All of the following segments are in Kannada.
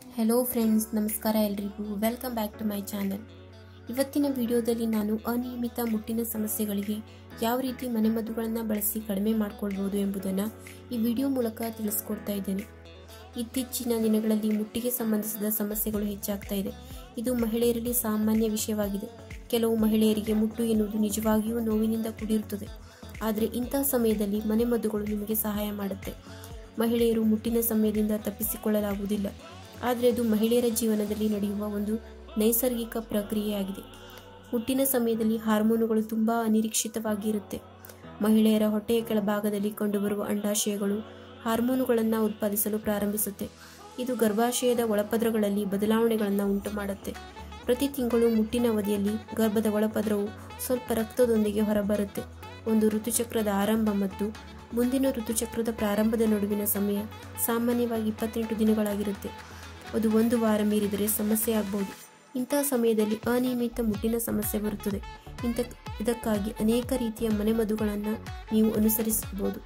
ಹೆಲೋ ಫ್ರೆಂಡ್ಸ್, ನಮಸ್ಕಾರ ಎಲ್ರಿಗೂ. Welcome back to my channel. ಇವತ್ತಿನ ವಿಡಿಯೋದಲ್ಲಿ ನಾನು ಅನಿಯಮಿತ ಮುಟ್ಟಿನ ಸಮಸ್ಯೆಗಳಿಗೆ ಯಾವ ರೀತಿ ಮನೆಮದ್ದುಗಳನ್ನು ಬಳಸಿ ಕಡಿಮೆ ಮಾಡಿಕೊಳ್ಬೋದು ಎಂಬುದನ್ನು ಈ ವಿಡಿಯೋ ಮೂಲಕ ತಿಳಿಸ್ಕೊಡ್ತಾ ಇದ್ದೇನೆ. ಇತ್ತೀಚಿನ ದಿನಗಳಲ್ಲಿ ಮುಟ್ಟಿಗೆ ಸಂಬಂಧಿಸಿದ ಸಮಸ್ಯೆಗಳು ಹೆಚ್ಚಾಗ್ತಾ ಇದೆ. ಇದು ಮಹಿಳೆಯರಲ್ಲಿ ಸಾಮಾನ್ಯ ವಿಷಯವಾಗಿದೆ. ಕೆಲವು ಮಹಿಳೆಯರಿಗೆ ಮುಟ್ಟು ಎನ್ನುವುದು ನಿಜವಾಗಿಯೂ ನೋವಿನಿಂದ ಕೂಡಿರುತ್ತದೆ. ಆದರೆ ಇಂತಹ ಸಮಯದಲ್ಲಿ ಮನೆಮದ್ದುಗಳು ನಿಮಗೆ ಸಹಾಯ ಮಾಡುತ್ತೆ. ಮಹಿಳೆಯರು ಮುಟ್ಟಿನ ಸಮಯದಿಂದ ತಪ್ಪಿಸಿಕೊಳ್ಳಲಾಗುವುದಿಲ್ಲ, ಆದರೆ ಅದು ಮಹಿಳೆಯರ ಜೀವನದಲ್ಲಿ ನಡೆಯುವ ಒಂದು ನೈಸರ್ಗಿಕ ಪ್ರಕ್ರಿಯೆಯಾಗಿದೆ. ಮುಟ್ಟಿನ ಸಮಯದಲ್ಲಿ ಹಾರ್ಮೋನುಗಳು ತುಂಬ ಅನಿರೀಕ್ಷಿತವಾಗಿ ಇರುತ್ತೆ. ಮಹಿಳೆಯರ ಹೊಟ್ಟೆಯ ಕೆಳಭಾಗದಲ್ಲಿ ಕಂಡುಬರುವ ಅಂಡಾಶಯಗಳು ಹಾರ್ಮೋನುಗಳನ್ನು ಉತ್ಪಾದಿಸಲು ಪ್ರಾರಂಭಿಸುತ್ತೆ. ಇದು ಗರ್ಭಾಶಯದ ಒಳಪದರಗಳಲ್ಲಿ ಬದಲಾವಣೆಗಳನ್ನು ಉಂಟು ಮಾಡುತ್ತೆ. ಪ್ರತಿ ತಿಂಗಳು ಮುಟ್ಟಿನ ಅವಧಿಯಲ್ಲಿ ಗರ್ಭದ ಒಳಪದರವು ಸ್ವಲ್ಪ ರಕ್ತದೊಂದಿಗೆ ಹೊರಬರುತ್ತೆ. ಒಂದು ಋತುಚಕ್ರದ ಆರಂಭ ಮತ್ತು ಮುಂದಿನ ಋತುಚಕ್ರದ ಪ್ರಾರಂಭದ ನಡುವಿನ ಸಮಯ ಸಾಮಾನ್ಯವಾಗಿ 28 ದಿನಗಳಾಗಿರುತ್ತೆ. ಅದು ಒಂದು ವಾರ ಮೀರಿದರೆ ಸಮಸ್ಯೆ ಆಗಬಹುದು. ಇಂತಹ ಸಮಯದಲ್ಲಿ ಅನಿಯಮಿತ ಮುಟ್ಟಿನ ಸಮಸ್ಯೆ ಬರುತ್ತದೆ. ಇದಕ್ಕಾಗಿ ಅನೇಕ ರೀತಿಯ ಮನೆಮದ್ದುಗಳನ್ನು ನೀವು ಅನುಸರಿಸಬಹುದು.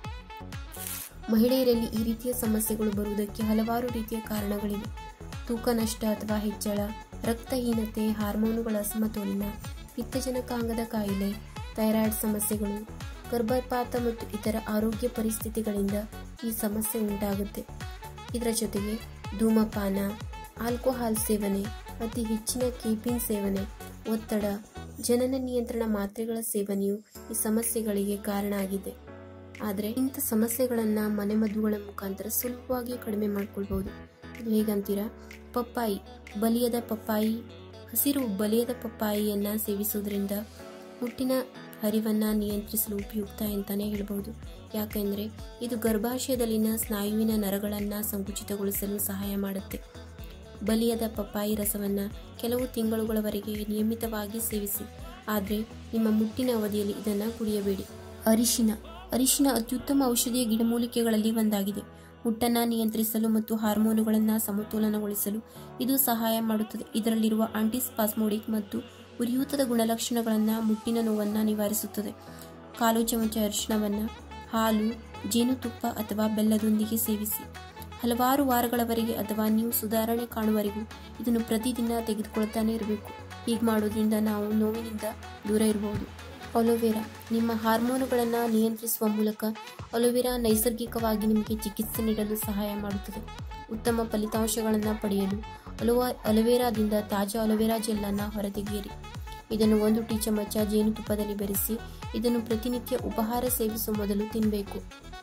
ಮಹಿಳೆಯರಲ್ಲಿ ಈ ರೀತಿಯ ಸಮಸ್ಯೆಗಳು ಬರುವುದಕ್ಕೆ ಹಲವಾರು ರೀತಿಯ ಕಾರಣಗಳಿವೆ. ತೂಕ ನಷ್ಟ ಅಥವಾ ಹೆಚ್ಚಳ, ರಕ್ತಹೀನತೆ, ಹಾರ್ಮೋನುಗಳ ಅಸಮತೋಲನ, ಪಿತ್ತಜನಕಾಂಗದ ಕಾಯಿಲೆ, ಥೈರಾಯ್ಡ್ ಸಮಸ್ಯೆಗಳು, ಗರ್ಭಪಾತ ಮತ್ತು ಇತರ ಆರೋಗ್ಯ ಪರಿಸ್ಥಿತಿಗಳಿಂದ ಈ ಸಮಸ್ಯೆ ಉಂಟಾಗುತ್ತೆ. ಇದರ ಜೊತೆಗೆ ಧೂಮಪಾನ, ಆಲ್ಕೋಹಾಲ್ ಸೇವನೆ, ಅತಿ ಹೆಚ್ಚಿನ ಕೇಫೀನ್ ಸೇವನೆ, ಒತ್ತಡ, ಜನನ ನಿಯಂತ್ರಣ ಮಾತ್ರೆಗಳ ಸೇವನೆಯು ಈ ಸಮಸ್ಯೆಗಳಿಗೆ ಕಾರಣ ಆಗಿದೆ. ಆದರೆ ಇಂಥ ಸಮಸ್ಯೆಗಳನ್ನು ಮನೆಮದ್ದುಗಳ ಮುಖಾಂತರ ಸುಲಭವಾಗಿ ಕಡಿಮೆ ಮಾಡಿಕೊಳ್ಬಹುದು. ಇದು ಹೇಗಂತೀರಾ? ಪಪ್ಪಾಯಿ, ಬಲಿಯದ ಪಪ್ಪಾಯಿ, ಹಸಿರು ಬಲಿಯದ ಪಪ್ಪಾಯಿಯನ್ನು ಸೇವಿಸುವುದರಿಂದ ಮುಟ್ಟಿನ ಹರಿವನ್ನು ನಿಯಂತ್ರಿಸಲು ಉಪಯುಕ್ತ ಅಂತಾನೆ ಹೇಳ್ಬೋದು. ಯಾಕೆಂದರೆ ಇದು ಗರ್ಭಾಶಯದಲ್ಲಿನ ಸ್ನಾಯುವಿನ ನರಗಳನ್ನು ಸಂಕುಚಿತಗೊಳಿಸಲು ಸಹಾಯ ಮಾಡುತ್ತೆ. ಬಲಿಯದ ಪಪ್ಪಾಯಿ ರಸವನ್ನು ಕೆಲವು ತಿಂಗಳುಗಳವರೆಗೆ ನಿಯಮಿತವಾಗಿ ಸೇವಿಸಿ, ಆದರೆ ನಿಮ್ಮ ಮುಟ್ಟಿನ ಅವಧಿಯಲ್ಲಿ ಇದನ್ನು ಕುಡಿಯಬೇಡಿ. ಅರಿಶಿನ ಅತ್ಯುತ್ತಮ ಔಷಧೀಯ ಗಿಡಮೂಲಿಕೆಗಳಲ್ಲಿ ಒಂದಾಗಿದೆ. ಮುಟ್ಟನ್ನು ನಿಯಂತ್ರಿಸಲು ಮತ್ತು ಹಾರ್ಮೋನುಗಳನ್ನು ಸಮತೋಲನಗೊಳಿಸಲು ಇದು ಸಹಾಯ ಮಾಡುತ್ತದೆ. ಇದರಲ್ಲಿರುವ ಆಂಟಿಸ್ಪಾಸ್ಮೋಡಿಕ್ ಮತ್ತು ಉರಿಯೂತದ ಗುಣಲಕ್ಷಣಗಳನ್ನು ಮುಟ್ಟಿನ ನೋವನ್ನು ನಿವಾರಿಸುತ್ತದೆ. 1/4 ಚಮಚ ಅರಿಶಿಣವನ್ನು ಹಾಲು, ಜೇನುತುಪ್ಪ ಅಥವಾ ಬೆಲ್ಲದೊಂದಿಗೆ ಸೇವಿಸಿ. ಹಲವಾರು ವಾರಗಳವರೆಗೆ ಅಥವಾ ನೀವು ಸುಧಾರಣೆ ಕಾಣುವವರೆಗೂ ಇದನ್ನು ಪ್ರತಿದಿನ ತೆಗೆದುಕೊಳ್ತಾನೆ ಇರಬೇಕು. ಹೀಗೆ ಮಾಡೋದ್ರಿಂದ ನಾವು ನೋವಿನಿಂದ ದೂರ ಇರಬಹುದು. ಅಲೋವೆರಾ, ನಿಮ್ಮ ಹಾರ್ಮೋನುಗಳನ್ನು ನಿಯಂತ್ರಿಸುವ ಮೂಲಕ ಅಲೋವೆರಾ ನೈಸರ್ಗಿಕವಾಗಿ ನಿಮಗೆ ಚಿಕಿತ್ಸೆ ನೀಡಲು ಸಹಾಯ ಮಾಡುತ್ತದೆ. ಉತ್ತಮ ಫಲಿತಾಂಶಗಳನ್ನು ಪಡೆಯಲು ಅಲೋವೆರಾದಿಂದ ತಾಜಾ ಅಲೋವೆರಾ ಜೆಲ್ಲನ್ನು ಹೊರತೆಗೆಯಿರಿ. ಇದನ್ನು 1 ಟೀ ಚಮಚ ಜೇನುತುಪ್ಪದಲ್ಲಿ ಬೆರೆಸಿ ಇದನ್ನು ಪ್ರತಿನಿತ್ಯ ಉಪಹಾರ ಸೇವಿಸುವ ಮೊದಲು ತಿನ್ನಬೇಕು.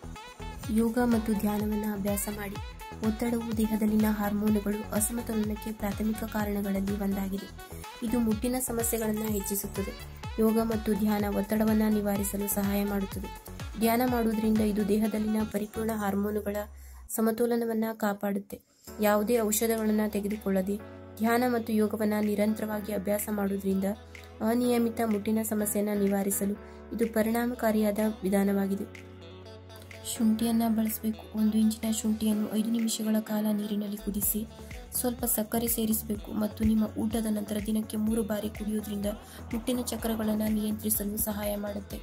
ಯೋಗ ಮತ್ತು ಧ್ಯಾನವನ್ನು ಅಭ್ಯಾಸ ಮಾಡಿ. ಒತ್ತಡವು ದೇಹದಲ್ಲಿನ ಹಾರ್ಮೋನುಗಳು ಅಸಮತೋಲನಕ್ಕೆ ಪ್ರಾಥಮಿಕ ಕಾರಣಗಳಲ್ಲಿ ಒಂದಾಗಿದೆ. ಇದು ಮುಟ್ಟಿನ ಸಮಸ್ಯೆಗಳನ್ನು ಹೆಚ್ಚಿಸುತ್ತದೆ. ಯೋಗ ಮತ್ತು ಧ್ಯಾನ ಒತ್ತಡವನ್ನು ನಿವಾರಿಸಲು ಸಹಾಯ ಮಾಡುತ್ತದೆ. ಧ್ಯಾನ ಮಾಡುವುದರಿಂದ ಇದು ದೇಹದಲ್ಲಿನ ಪರಿಪೂರ್ಣ ಹಾರ್ಮೋನುಗಳ ಸಮತೋಲನವನ್ನು ಕಾಪಾಡುತ್ತೆ. ಯಾವುದೇ ಔಷಧಗಳನ್ನು ತೆಗೆದುಕೊಳ್ಳದೆ ಧ್ಯಾನ ಮತ್ತು ಯೋಗವನ್ನು ನಿರಂತರವಾಗಿ ಅಭ್ಯಾಸ ಮಾಡುವುದರಿಂದ ಅನಿಯಮಿತ ಮುಟ್ಟಿನ ಸಮಸ್ಯೆಯನ್ನು ನಿವಾರಿಸಲು ಇದು ಪರಿಣಾಮಕಾರಿಯಾದ ವಿಧಾನವಾಗಿದೆ. ಶುಂಠಿಯನ್ನು ಬಳಸಬೇಕು. 1 ಇಂಚಿನ ಶುಂಠಿಯನ್ನು 5 ನಿಮಿಷಗಳ ಕಾಲ ನೀರಿನಲ್ಲಿ ಕುದಿಸಿ ಸ್ವಲ್ಪ ಸಕ್ಕರೆ ಸೇರಿಸಬೇಕು ಮತ್ತು ನಿಮ್ಮ ಊಟದ ನಂತರ ದಿನಕ್ಕೆ 3 ಬಾರಿ ಕುಡಿಯುವುದರಿಂದ ಮುಟ್ಟಿನ ಚಕ್ರಗಳನ್ನು ನಿಯಂತ್ರಿಸಲು ಸಹಾಯ ಮಾಡುತ್ತೆ.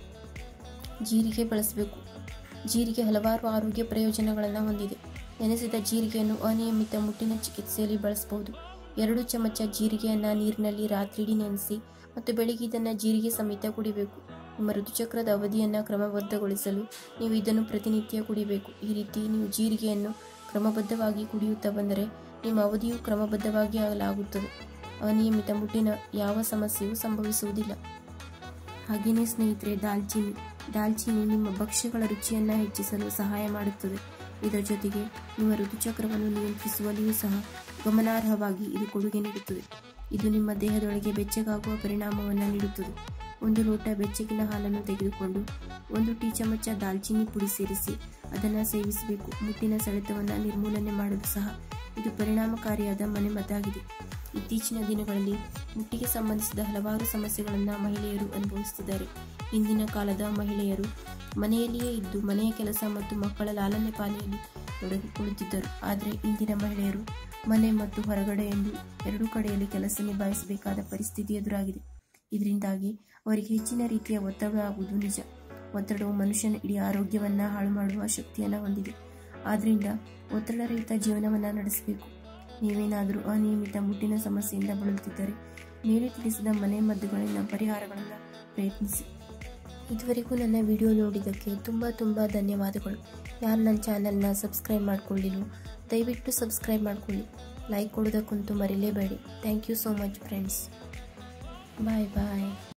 ಜೀರಿಗೆ ಬಳಸಬೇಕು. ಜೀರಿಗೆ ಹಲವಾರು ಆರೋಗ್ಯ ಪ್ರಯೋಜನಗಳನ್ನು ಹೊಂದಿದೆ. ನೆನೆಸಿದ ಜೀರಿಗೆಯನ್ನು ಅನಿಯಮಿತ ಮುಟ್ಟಿನ ಚಿಕಿತ್ಸೆಯಲ್ಲಿ ಬಳಸಬಹುದು. 2 ಚಮಚ ಜೀರಿಗೆಯನ್ನು ನೀರಿನಲ್ಲಿ ರಾತ್ರಿಯಿಡೀ ನೆನೆಸಿ ಮತ್ತು ಬೆಳಿಗ್ಗೆ ಇದನ್ನು ಜೀರಿಗೆ ಸಮೇತ ಕುಡಿಬೇಕು. ನಿಮ್ಮ ಋತುಚಕ್ರದ ಅವಧಿಯನ್ನು ಕ್ರಮಬದ್ಧಗೊಳಿಸಲು ನೀವು ಇದನ್ನು ಪ್ರತಿನಿತ್ಯ ಕುಡಿಬೇಕು. ಈ ರೀತಿ ನೀವು ಜೀರಿಗೆಯನ್ನು ಕ್ರಮಬದ್ಧವಾಗಿ ಕುಡಿಯುತ್ತಾ ಬಂದರೆ ನಿಮ್ಮ ಅವಧಿಯು ಕ್ರಮಬದ್ಧವಾಗಿ ಆಗಲಾಗುತ್ತದೆ. ಅನಿಯಮಿತ ಮುಟ್ಟಿನ ಯಾವ ಸಮಸ್ಯೆಯೂ ಸಂಭವಿಸುವುದಿಲ್ಲ. ಹಾಗೆಯೇ ಸ್ನೇಹಿತರೆ, ದಾಲ್ಚಿನ್ನಿ ನಿಮ್ಮ ಭಕ್ಷ್ಯಗಳ ರುಚಿಯನ್ನು ಹೆಚ್ಚಿಸಲು ಸಹಾಯ ಮಾಡುತ್ತದೆ. ಇದರ ಜೊತೆಗೆ ನಿಮ್ಮ ಋತುಚಕ್ರವನ್ನು ನಿಯಂತ್ರಿಸುವಲ್ಲಿಯೂ ಸಹ ಗಮನಾರ್ಹವಾಗಿ ಇದು ಕೊಡುಗೆ ನೀಡುತ್ತದೆ. ಇದು ನಿಮ್ಮ ದೇಹದೊಳಗೆ ಬೆಚ್ಚಗಾಗುವ ಪರಿಣಾಮವನ್ನು ನೀಡುತ್ತದೆ. 1 ಲೋಟ ಬೆಚ್ಚಗಿನ ಹಾಲನ್ನು ತೆಗೆದುಕೊಂಡು 1 ಟೀ ಚಮಚ ದಾಲ್ಚಿನ್ನಿ ಪುಡಿ ಸೇರಿಸಿ ಅದನ್ನು ಸೇವಿಸಬೇಕು. ಮುಟ್ಟಿನ ಸೆಳೆತವನ್ನು ನಿರ್ಮೂಲನೆ ಮಾಡಲು ಸಹ ಇದು ಪರಿಣಾಮಕಾರಿಯಾದ ಮನೆಮದ್ದಾಗಿದೆ. ಇತ್ತೀಚಿನ ದಿನಗಳಲ್ಲಿ ಮುಟ್ಟಿಗೆ ಸಂಬಂಧಿಸಿದ ಹಲವಾರು ಸಮಸ್ಯೆಗಳನ್ನು ಮಹಿಳೆಯರು ಅನುಭವಿಸುತ್ತಿದ್ದಾರೆ. ಇಂದಿನ ಕಾಲದ ಮಹಿಳೆಯರು ಮನೆಯಲ್ಲಿಯೇ ಇದ್ದು ಮನೆಯ ಕೆಲಸ ಮತ್ತು ಮಕ್ಕಳ ಲಾಲನೆ ಪಾಲನೆಯಲ್ಲಿ ತೊಡಗಿಕೊಳ್ಳುತ್ತಿದ್ದರು. ಆದರೆ ಇಂದಿನ ಮಹಿಳೆಯರು ಮನೆ ಮತ್ತು ಹೊರಗಡೆ ಎಂದು 2 ಕಡೆಯಲ್ಲಿ ಕೆಲಸ ನಿಭಾಯಿಸಬೇಕಾದ ಪರಿಸ್ಥಿತಿ ಎದುರಾಗಿದೆ. ಇದರಿಂದಾಗಿ ಅವರಿಗೆ ಹೆಚ್ಚಿನ ರೀತಿಯ ಒತ್ತಡವಾಗುವುದು ನಿಜ. ಒತ್ತಡವು ಮನುಷ್ಯನ ಇಡೀ ಆರೋಗ್ಯವನ್ನು ಹಾಳು ಮಾಡುವ ಶಕ್ತಿಯನ್ನು ಹೊಂದಿದೆ. ಆದ್ದರಿಂದ ಒತ್ತಡರಹಿತ ಜೀವನವನ್ನು ನಡೆಸಬೇಕು. ನೀವೇನಾದರೂ ಅನಿಯಮಿತ ಮುಟ್ಟಿನ ಸಮಸ್ಯೆಯಿಂದ ಬಳಲುತ್ತಿದ್ದರೆ ಮೇಲೆ ತಿಳಿಸಿದ ಮನೆಮದ್ದುಗಳಿಂದ ಪರಿಹಾರಗಳನ್ನು ಪ್ರಯತ್ನಿಸಿ. ಇದುವರೆಗೂ ನನ್ನ ವಿಡಿಯೋ ನೋಡಿದ್ದಕ್ಕೆ ತುಂಬ ಧನ್ಯವಾದಗಳು. ಯಾರು ನನ್ನ ಚಾನಲ್ನ ಸಬ್ಸ್ಕ್ರೈಬ್ ಮಾಡ್ಕೊಳ್ಳಿಲ್ಲ ದಯವಿಟ್ಟು ಸಬ್ಸ್ಕ್ರೈಬ್ ಮಾಡ್ಕೊಳ್ಳಿ. ಲೈಕ್ ಕೊಡೋದಕ್ಕಂತೂ ಮರಿಲೇಬೇಡಿ. Thank you so much friends. Bye.